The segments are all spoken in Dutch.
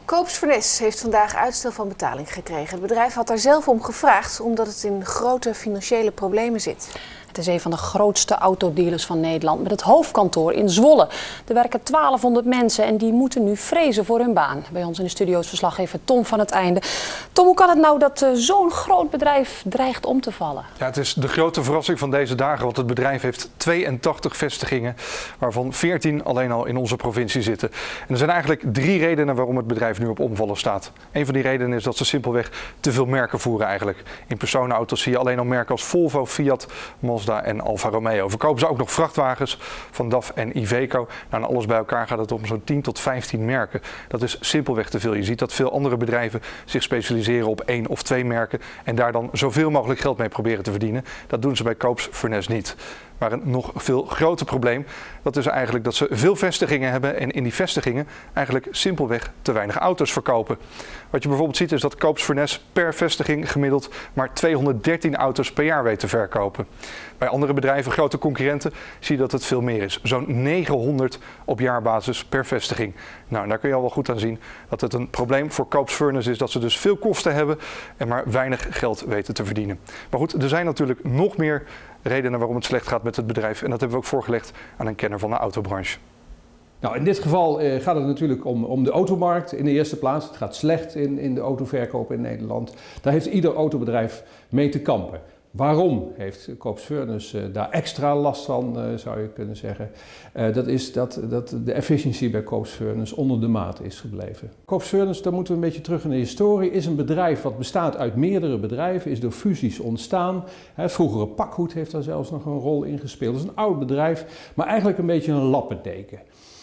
Koopsvernes heeft vandaag uitstel van betaling gekregen. Het bedrijf had daar zelf om gevraagd omdat het in grote financiële problemen zit. Het is een van de grootste autodealers van Nederland met het hoofdkantoor in Zwolle. Er werken 1200 mensen en die moeten nu vrezen voor hun baan. Bij ons in de studio is verslaggever Tom van het Einde. Tom, hoe kan het nou dat zo'n groot bedrijf dreigt om te vallen? Ja, het is de grote verrassing van deze dagen, want het bedrijf heeft 82 vestigingen, waarvan 14 alleen al in onze provincie zitten. En er zijn eigenlijk 3 redenen waarom het bedrijf nu op omvallen staat. Een van die redenen is dat ze simpelweg te veel merken voeren eigenlijk. In personenauto's zie je alleen al merken als Volvo, Fiat, Mazda en Alfa Romeo. Verkopen ze ook nog vrachtwagens van DAF en Iveco. Nou, en alles bij elkaar gaat het om zo'n 10 tot 15 merken. Dat is simpelweg te veel. Je ziet dat veel andere bedrijven zich specialiseren op 1 of 2 merken en daar dan zoveel mogelijk geld mee proberen te verdienen. Dat doen ze bij Koopsvernes niet. Maar een nog veel groter probleem, dat is eigenlijk dat ze veel vestigingen hebben en in die vestigingen eigenlijk simpelweg te weinig auto's verkopen. Wat je bijvoorbeeld ziet is dat Koopsvernes per vestiging gemiddeld maar 213 auto's per jaar weet te verkopen. Bij andere bedrijven, grote concurrenten, zie je dat het veel meer is. Zo'n 900 op jaarbasis per vestiging. Nou, en daar kun je al wel goed aan zien dat het een probleem voor Koopsvernes is dat ze dus veel kosten hebben en maar weinig geld weten te verdienen. Maar goed, er zijn natuurlijk nog meer redenen waarom het slecht gaat met het bedrijf. En dat hebben we ook voorgelegd aan een kenner van de autobranche. Nou, in dit geval gaat het natuurlijk om de automarkt in de eerste plaats. Het gaat slecht in de autoverkoop in Nederland. Daar heeft ieder autobedrijf mee te kampen. Waarom heeft Koopsvernes daar extra last van, zou je kunnen zeggen? Dat is dat de efficiëntie bij Koopsvernes onder de maat is gebleven. Koopsvernes, daar moeten we een beetje terug in de historie, is een bedrijf wat bestaat uit meerdere bedrijven, is door fusies ontstaan. Het vroegere Pakhoed heeft daar zelfs nog een rol in gespeeld. Het is een oud bedrijf, maar eigenlijk een beetje een lappendeken.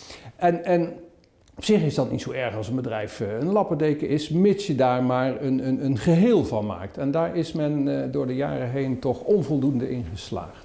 En op zich is dat niet zo erg als een bedrijf een lappendeken is, mits je daar maar een geheel van maakt. En daar is men door de jaren heen toch onvoldoende in geslaagd.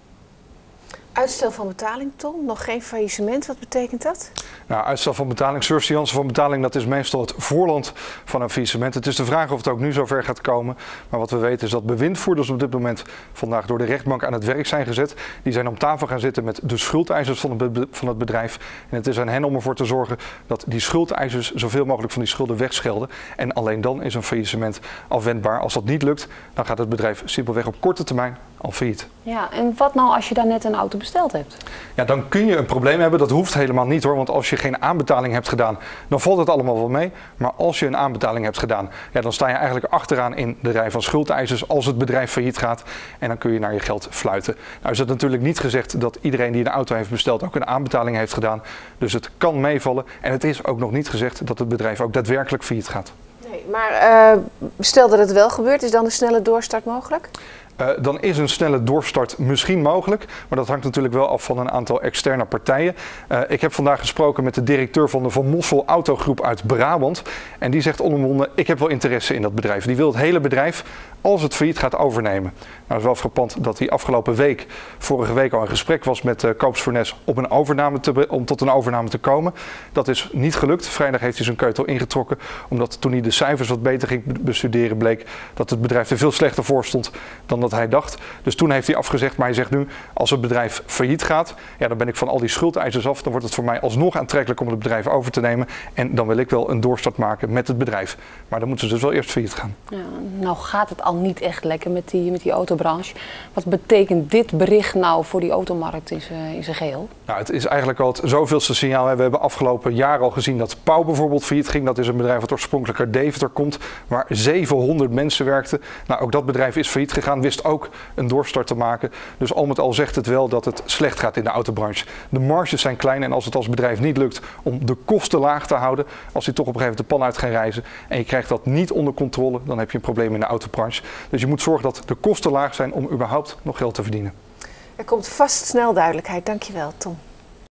Uitstel van betaling, Tom? Nog geen faillissement? Wat betekent dat? Nou, uitstel van betaling, surseance van betaling, dat is meestal het voorland van een faillissement. Het is de vraag of het ook nu zover gaat komen. Maar wat we weten is dat bewindvoerders op dit moment vandaag door de rechtbank aan het werk zijn gezet. Die zijn om tafel gaan zitten met de schuldeisers van het bedrijf. En het is aan hen om ervoor te zorgen dat die schuldeisers zoveel mogelijk van die schulden wegschelden. En alleen dan is een faillissement afwendbaar. Als dat niet lukt, dan gaat het bedrijf simpelweg op korte termijn al failliet. Ja, en wat nou als je daar net een auto besteld hebt? Ja, dan kun je een probleem hebben. Dat hoeft helemaal niet hoor, want als je geen aanbetaling hebt gedaan, dan valt het allemaal wel mee. Maar als je een aanbetaling hebt gedaan, ja, dan sta je eigenlijk achteraan in de rij van schuldeisers als het bedrijf failliet gaat. En dan kun je naar je geld fluiten. Nou is het natuurlijk niet gezegd dat iedereen die een auto heeft besteld ook een aanbetaling heeft gedaan. Dus het kan meevallen. En het is ook nog niet gezegd dat het bedrijf ook daadwerkelijk failliet gaat. Nee, maar stel dat het wel gebeurt, is dan een snelle doorstart mogelijk? Dan is een snelle doorstart misschien mogelijk, maar dat hangt natuurlijk wel af van een aantal externe partijen. Ik heb vandaag gesproken met de directeur van de Van Mossel Autogroep uit Brabant en die zegt onomwonden, ik heb wel interesse in dat bedrijf. Die wil het hele bedrijf, als het failliet gaat, overnemen. Nou, het is wel frappant dat hij vorige week al in gesprek was met Koopsvernes om tot een overname te komen. Dat is niet gelukt. Vrijdag heeft hij zijn keutel ingetrokken, omdat toen hij de cijfers wat beter ging bestuderen bleek dat het bedrijf er veel slechter voor stond dan dat hij dacht. Dus toen heeft hij afgezegd, maar hij zegt nu, als het bedrijf failliet gaat, ja, dan ben ik van al die schuldeisers af. Dan wordt het voor mij alsnog aantrekkelijk om het bedrijf over te nemen. En dan wil ik wel een doorstart maken met het bedrijf. Maar dan moeten ze dus wel eerst failliet gaan. Ja, nou gaat het al niet echt lekker met die autobranche. Wat betekent dit bericht nou voor die automarkt in zijn geheel? Nou, het is eigenlijk al het zoveelste signaal. We hebben afgelopen jaar al gezien dat Pauw bijvoorbeeld failliet ging. Dat is een bedrijf wat oorspronkelijk uit Deventer komt, waar 700 mensen werkten. Nou, ook dat bedrijf is failliet gegaan, wist ook een doorstart te maken. Dus al met al zegt het wel dat het slecht gaat in de autobranche. De marges zijn klein en als het als bedrijf niet lukt om de kosten laag te houden, als die toch op een gegeven moment de pan uit gaan reizen en je krijgt dat niet onder controle, dan heb je een probleem in de autobranche. Dus je moet zorgen dat de kosten laag zijn om überhaupt nog geld te verdienen. Er komt vast snel duidelijkheid. Dankjewel, Tom.